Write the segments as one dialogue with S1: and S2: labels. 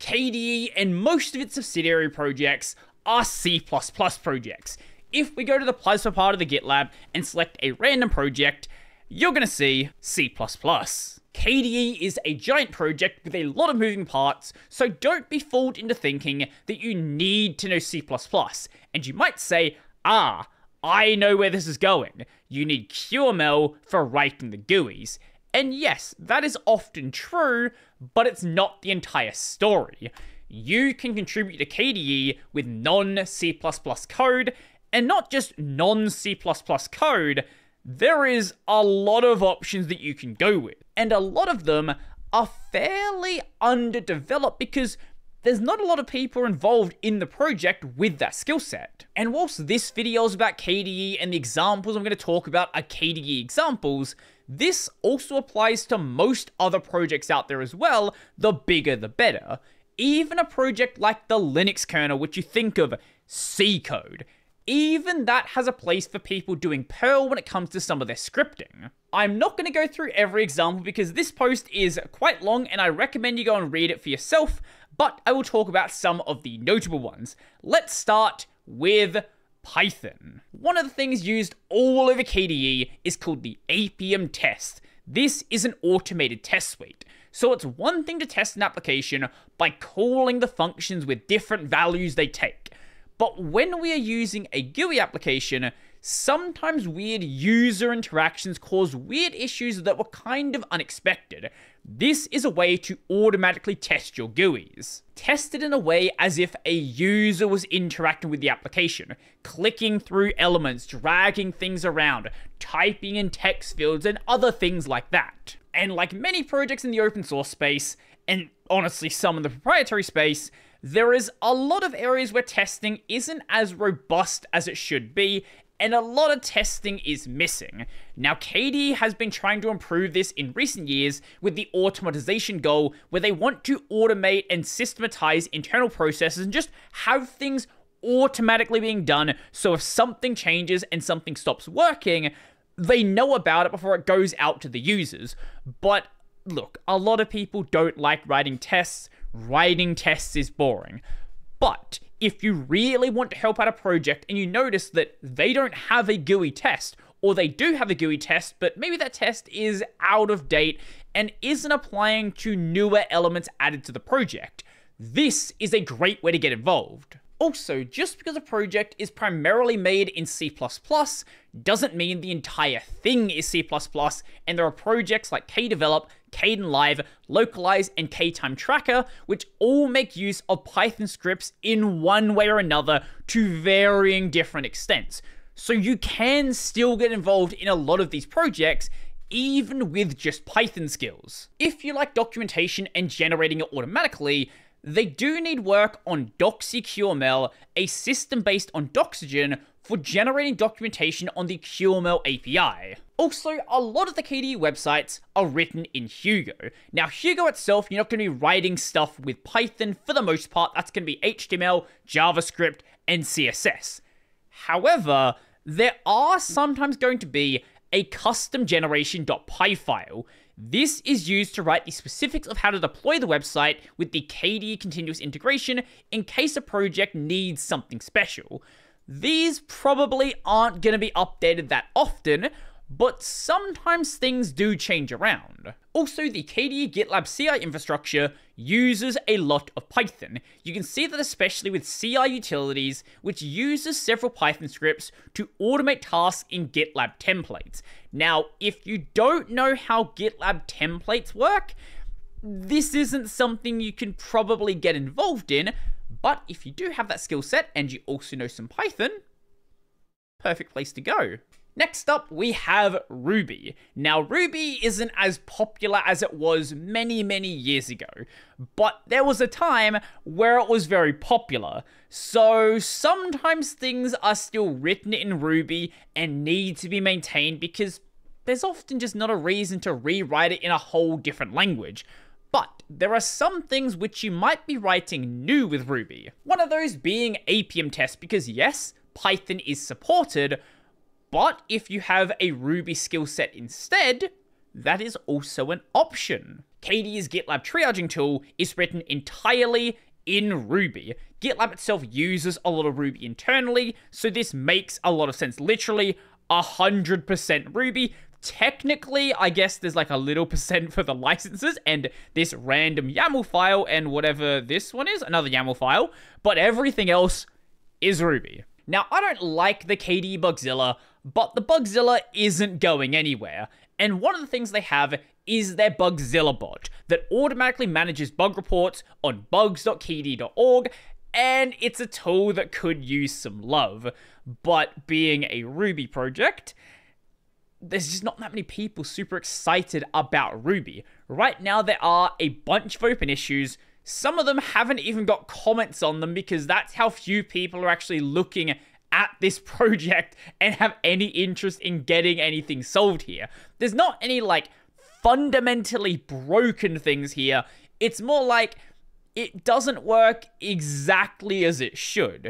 S1: KDE and most of its subsidiary projects are C++ projects. If we go to the Plasma part of the GitLab and select a random project, you're going to see C++. KDE is a giant project with a lot of moving parts, so don't be fooled into thinking that you need to know C++. And you might say, I know where this is going. You need QML for writing the GUIs. And yes, that is often true, but it's not the entire story. You can contribute to KDE with non-C++ code, and not just non-C++ code, there is a lot of options that you can go with. And a lot of them are fairly underdeveloped because there's not a lot of people involved in the project with that skill set. And whilst this video is about KDE and the examples I'm going to talk about are KDE examples, this also applies to most other projects out there as well. The bigger the better. Even a project like the Linux kernel, which you think of C code, even that has a place for people doing Perl when it comes to some of their scripting. I'm not going to go through every example because this post is quite long and I recommend you go and read it for yourself, but I will talk about some of the notable ones. Let's start with Python. One of the things used all over KDE is called the APM test. This is an automated test suite. So it's one thing to test an application by calling the functions with different values they take. But when we are using a GUI application, sometimes weird user interactions cause weird issues that were kind of unexpected. This is a way to automatically test your GUIs. Test it in a way as if a user was interacting with the application, clicking through elements, dragging things around, typing in text fields, and other things like that. And like many projects in the open source space, and honestly some in the proprietary space, there is a lot of areas where testing isn't as robust as it should be, and a lot of testing is missing. Now, KDE has been trying to improve this in recent years with the automatization goal, where they want to automate and systematize internal processes and just have things automatically being done, so if something changes and something stops working, they know about it before it goes out to the users. But look, a lot of people don't like writing tests. Writing tests is boring. But if you really want to help out a project and you notice that they don't have a GUI test, or they do have a GUI test, but maybe that test is out of date and isn't applying to newer elements added to the project, this is a great way to get involved. Also, just because a project is primarily made in C++ doesn't mean the entire thing is C++, and there are projects like Kdevelop, Kdenlive, Localize, and Ktime Tracker, which all make use of Python scripts in one way or another to varying different extents. So you can still get involved in a lot of these projects, even with just Python skills. If you like documentation and generating it automatically, they do need work on DoxyQML, a system based on Doxygen, for generating documentation on the QML API. Also, a lot of the KDE websites are written in Hugo. Now, Hugo itself, you're not going to be writing stuff with Python for the most part. That's going to be HTML, JavaScript, and CSS. However, there are sometimes going to be a custom generation.py file. This is used to write the specifics of how to deploy the website with the KDE continuous integration in case a project needs something special. These probably aren't going to be updated that often, but sometimes things do change around. Also, the KDE GitLab CI infrastructure uses a lot of Python. You can see that especially with CI utilities, which uses several Python scripts to automate tasks in GitLab templates. Now, if you don't know how GitLab templates work, this isn't something you can probably get involved in, but if you do have that skill set and you also know some Python, perfect place to go. Next up, we have Ruby. Now, Ruby isn't as popular as it was many years ago, but there was a time where it was very popular. So sometimes things are still written in Ruby and need to be maintained because there's often just not a reason to rewrite it in a whole different language. But there are some things which you might be writing new with Ruby. One of those being APM tests, because yes, Python is supported, but if you have a Ruby skill set instead, that is also an option. KDE's GitLab triaging tool is written entirely in Ruby. GitLab itself uses a lot of Ruby internally, so this makes a lot of sense. Literally 100% Ruby. Technically, I guess there's like a little percent for the licenses and this random YAML file and whatever this one is, another YAML file, but everything else is Ruby. Now, I don't like the KDE Bugzilla, but the Bugzilla isn't going anywhere. And one of the things they have is their Bugzilla bot that automatically manages bug reports on bugs.kde.org, and it's a tool that could use some love. But being a Ruby project, there's just not that many people super excited about Ruby. Right now, there are a bunch of open issues. Some of them haven't even got comments on them because that's how few people are actually looking at this project and have any interest in getting anything solved here. There's not any, like, fundamentally broken things here. It's more like it doesn't work exactly as it should.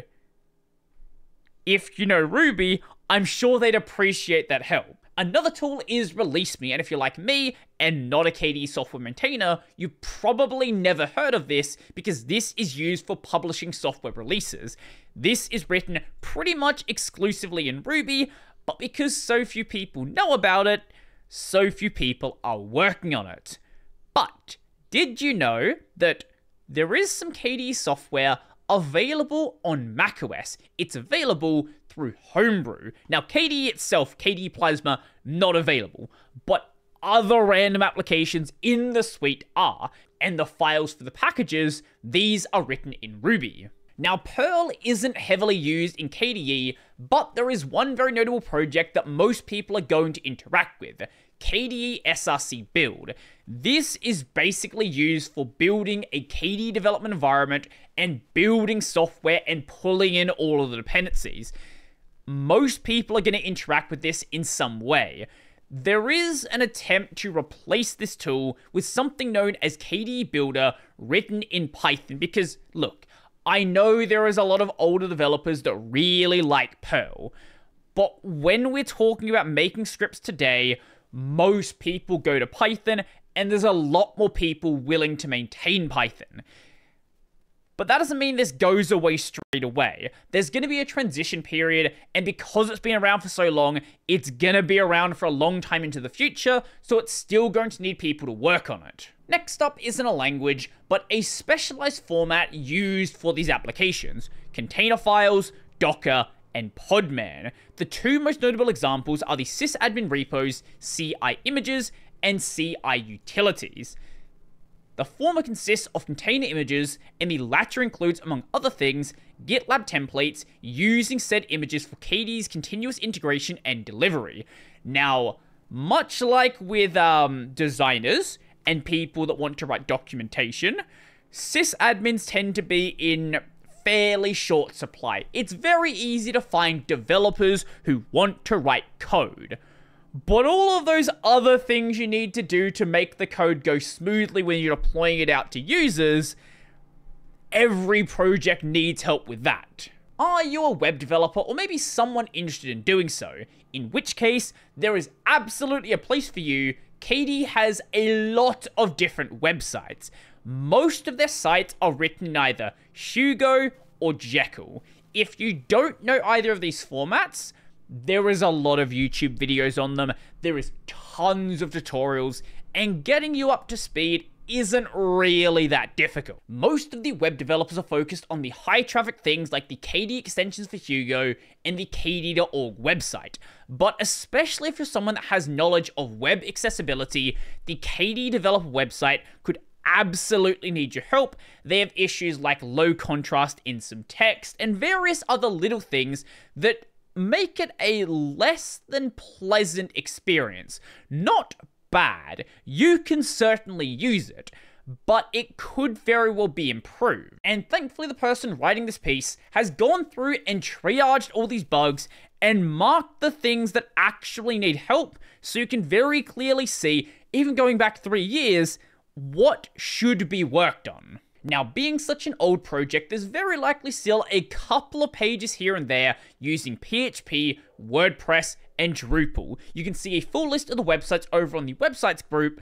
S1: If you know Ruby, I'm sure they'd appreciate that help. Another tool is ReleaseMe, and if you're like me and not a KDE software maintainer, you probably never heard of this because this is used for publishing software releases. This is written pretty much exclusively in Ruby, but because so few people know about it, so few people are working on it. But did you know that there is some KDE software available on macOS? It's available through Homebrew. Now, KDE itself, KDE Plasma, not available, but other random applications in the suite are, and the files for the packages, these are written in Ruby. Now, Perl isn't heavily used in KDE, but there is one very notable project that most people are going to interact with, KDE SRC Build. This is basically used for building a KDE development environment and building software and pulling in all of the dependencies. Most people are going to interact with this in some way. There is an attempt to replace this tool with something known as KDE Builder written in Python because, look, I know there is a lot of older developers that really like Perl, but when we're talking about making scripts today, most people go to Python, and there's a lot more people willing to maintain Python. But that doesn't mean this goes away straight away. There's going to be a transition period, and because it's been around for so long, it's going to be around for a long time into the future, so it's still going to need people to work on it. Next up isn't a language, but a specialized format used for these applications: container files, Docker, and Podman. The two most notable examples are the sysadmin repos CI images and CI utilities. The former consists of container images, and the latter includes, among other things, GitLab templates using said images for KDE's continuous integration and delivery. Now, much like with designers and people that want to write documentation, sysadmins tend to be in fairly short supply. It's very easy to find developers who want to write code. But all of those other things you need to do to make the code go smoothly when you're deploying it out to users, every project needs help with that. Are you a web developer or maybe someone interested in doing so? In which case, there is absolutely a place for you. KDE has a lot of different websites. Most of their sites are written in either Hugo or Jekyll. If you don't know either of these formats, there is a lot of YouTube videos on them, there is tons of tutorials, and getting you up to speed isn't really that difficult. Most of the web developers are focused on the high traffic things like the KDE extensions for Hugo and the KDE.org website. But especially if you're someone that has knowledge of web accessibility, the KDE developer website could absolutely need your help. They have issues like low contrast in some text and various other little things that make it a less than pleasant experience. Not bad. You can certainly use it, but it could very well be improved. And thankfully, the person writing this piece has gone through and triaged all these bugs and marked the things that actually need help, so you can very clearly see, even going back 3 years, what should be worked on. Now, being such an old project, there's very likely still a couple of pages here and there using PHP, WordPress, and Drupal. You can see a full list of the websites over on the websites group,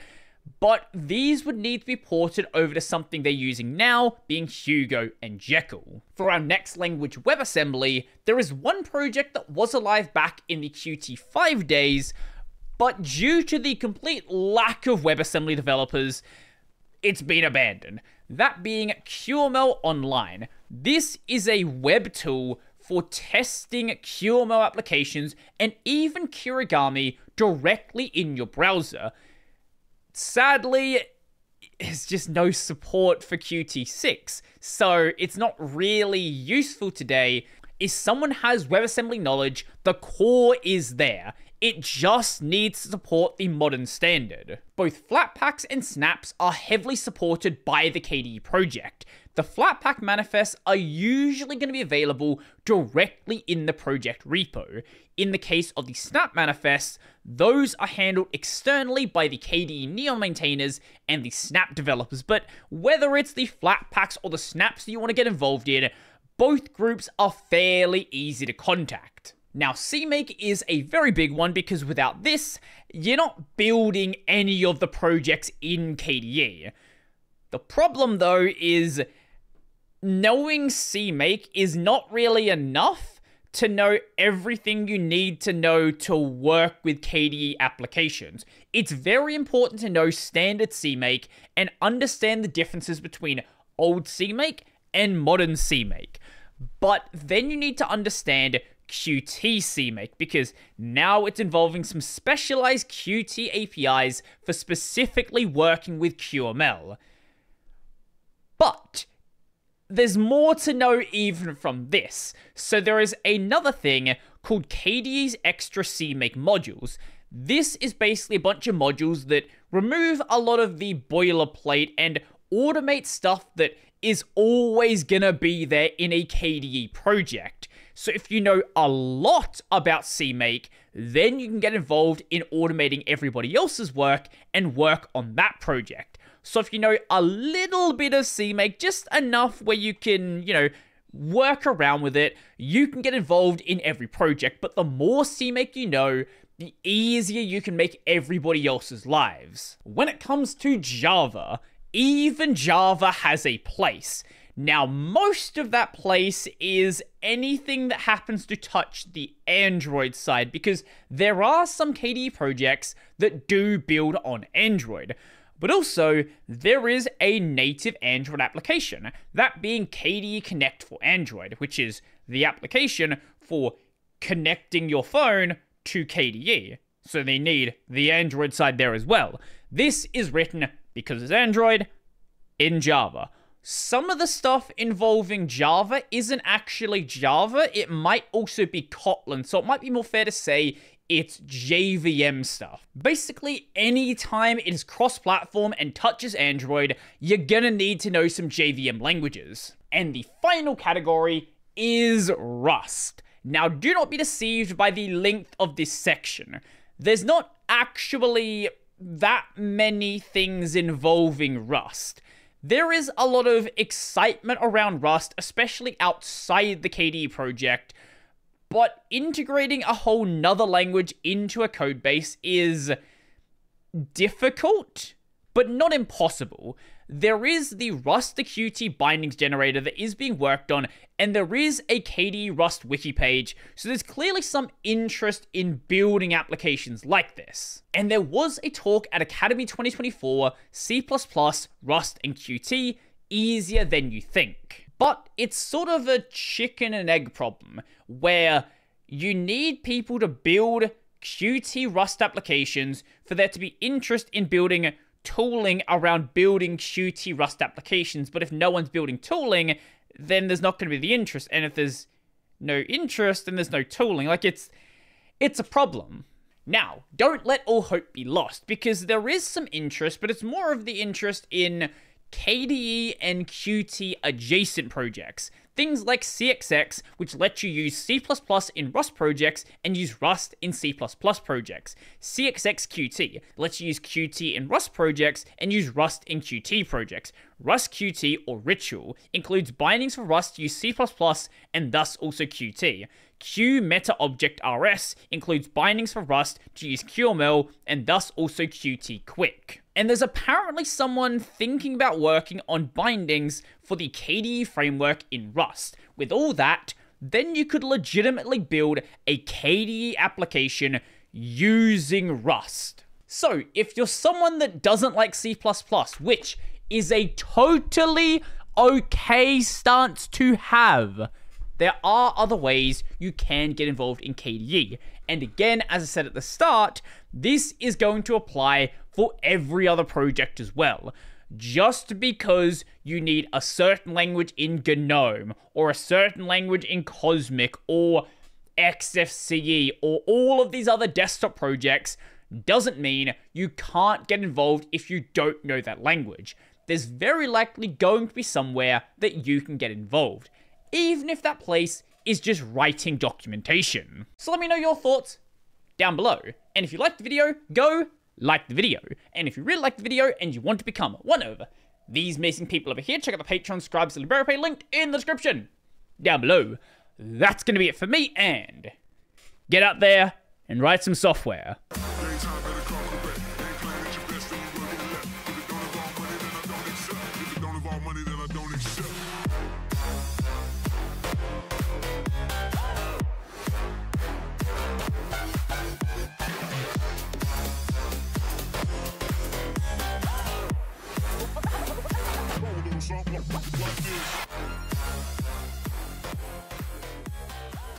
S1: but these would need to be ported over to something they're using now, being Hugo and Jekyll. For our next language, WebAssembly, there is one project that was alive back in the Qt5 days, but due to the complete lack of WebAssembly developers, it's been abandoned. That being QML Online. This is a web tool for testing QML applications and even Kirigami directly in your browser. Sadly, there's just no support for Qt6, so it's not really useful today. If someone has WebAssembly knowledge, the core is there. It just needs to support the modern standard. Both Flatpaks and snaps are heavily supported by the KDE project. The Flatpak manifests are usually going to be available directly in the project repo. In the case of the snap manifests, those are handled externally by the KDE Neon maintainers and the snap developers, but whether it's the Flatpaks or the snaps that you want to get involved in, both groups are fairly easy to contact. Now, CMake is a very big one because without this, you're not building any of the projects in KDE. The problem, though, is knowing CMake is not really enough to know everything you need to know to work with KDE applications. It's very important to know standard CMake and understand the differences between old CMake and modern CMake. But then you need to understand Qt CMake, because now it's involving some specialized Qt APIs for specifically working with QML. But there's more to know even from this. So there is another thing called KDE's Extra CMake modules. This is basically a bunch of modules that remove a lot of the boilerplate and automate stuff that is always gonna be there in a KDE project. So if you know a lot about CMake, then you can get involved in automating everybody else's work and work on that project. So if you know a little bit of CMake, just enough where you can, work around with it, you can get involved in every project. But the more CMake you know, the easier you can make everybody else's lives. When it comes to Java, even Java has a place. Now, most of that place is anything that happens to touch the Android side, because there are some KDE projects that do build on Android. But also, there is a native Android application, that being KDE Connect for Android, which is the application for connecting your phone to KDE. So they need the Android side there as well. This is written, because it's Android, in Java. Some of the stuff involving Java isn't actually Java, it might also be Kotlin, so it might be more fair to say it's JVM stuff. Basically, anytime it is cross-platform and touches Android, you're gonna need to know some JVM languages. And the final category is Rust. Now, do not be deceived by the length of this section. There's not actually that many things involving Rust. There is a lot of excitement around Rust, especially outside the KDE project, but integrating a whole nother language into a codebase is difficult, but not impossible. There is the Rust to Qt bindings generator that is being worked on, and there is a KDE Rust wiki page, so there's clearly some interest in building applications like this. And there was a talk at Academy 2024, C++, Rust, and Qt, easier than you think. But it's sort of a chicken and egg problem, where you need people to build Qt Rust applications for there to be interest in building tooling around building Qt Rust applications, but if no one's building tooling, then there's not going to be the interest, and if there's no interest, then there's no tooling. Like, it's a problem. Now, don't let all hope be lost, because there is some interest, but it's more of the interest in KDE and Qt adjacent projects. Things like CXX, which lets you use C++ in Rust projects and use Rust in C++ projects. CXX Qt lets you use Qt in Rust projects and use Rust in Qt projects. Rust Qt, or Ritual, includes bindings for Rust to use C++ and thus also Qt. Q Meta Object RS includes bindings for Rust to use QML and thus also Qt Quick. And there's apparently someone thinking about working on bindings for the KDE framework in Rust. With all that, then you could legitimately build a KDE application using Rust. So, if you're someone that doesn't like C++, which is a totally okay stance to have, there are other ways you can get involved in KDE. And again, as I said at the start, this is going to apply for every other project as well. Just because you need a certain language in GNOME, or a certain language in Cosmic, or XFCE, or all of these other desktop projects, doesn't mean you can't get involved if you don't know that language. There's very likely going to be somewhere that you can get involved, even if that place is just writing documentation. So let me know your thoughts down below. And if you liked the video, go like the video. And if you really like the video and you want to become one of these amazing people over here, check out the Patreon, Scribes, and LiberaPay linked in the description down below. That's going to be it for me, and get out there and write some software.